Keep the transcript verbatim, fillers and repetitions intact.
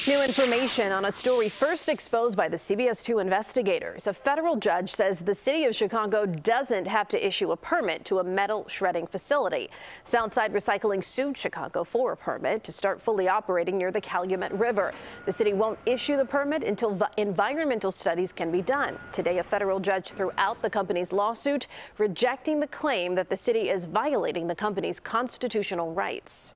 New information on a story first exposed by the C B S two investigators. A federal judge says the city of Chicago doesn't have to issue a permit to a metal shredding facility. Southside Recycling sued Chicago for a permit to start fully operating near the Calumet River. The city won't issue the permit until environmental studies can be done. Today, a federal judge threw out the company's lawsuit, rejecting the claim that the city is violating the company's constitutional rights.